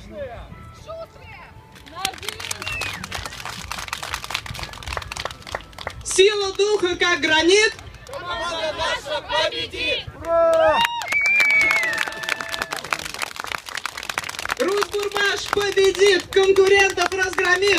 Мощные! Шустрые! Сила духа, как гранит. Команда наша победит! Ура! Русбурмаш победит, конкурентов разгромит.